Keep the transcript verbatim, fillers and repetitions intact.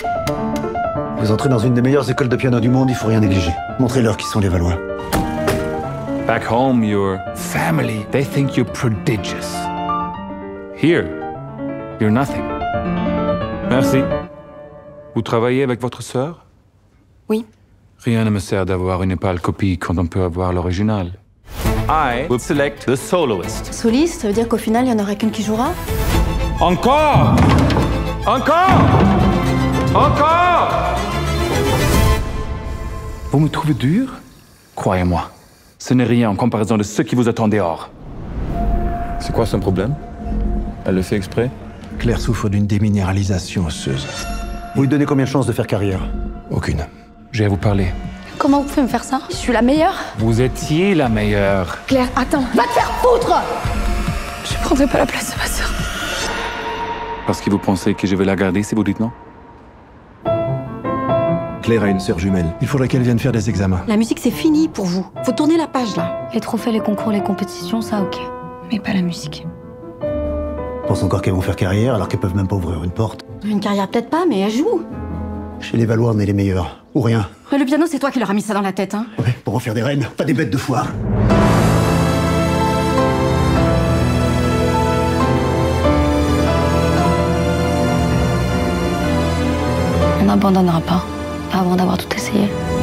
Vous entrez dans une des meilleures écoles de piano du monde, il faut rien négliger. Montrez-leur qui sont les Valois. Back home, your family, they think you're prodigious. Here, you're nothing. Merci. Vous travaillez avec votre sœur? Oui. Rien ne me sert d'avoir une pâle copie quand on peut avoir l'original. I will select the soloist. Soliste, ça veut dire qu'au final, il n'y en aura qu'une qui jouera? Encore! Encore! Encore! Vous me trouvez dur? Croyez-moi, ce n'est rien en comparaison de ce qui vous attend dehors. C'est quoi son problème? Elle le fait exprès? Claire souffre d'une déminéralisation osseuse. Vous lui donnez combien de chances de faire carrière? Aucune. J'ai à vous parler. Comment vous pouvez me faire ça? Je suis la meilleure. Vous étiez la meilleure. Claire, attends. Va te faire foutre! Je prendrai pas la place de ma sœur. Parce que vous pensez que je vais la garder si vous dites non? Claire a une sœur jumelle. Il faudrait qu'elle vienne faire des examens. La musique, c'est fini pour vous. Faut tourner la page, là. Les trophées, les concours, les compétitions, ça, ok. Mais pas la musique. Pense encore qu'elles vont faire carrière alors qu'elles peuvent même pas ouvrir une porte. Une carrière, peut-être pas, mais elle joue. Chez les Valois, on est les meilleurs. Ou rien. Ouais, le piano, c'est toi qui leur as mis ça dans la tête, hein. Ouais, pour en faire des reines, pas des bêtes de foire. On n'abandonnera pas avant d'avoir tout essayé.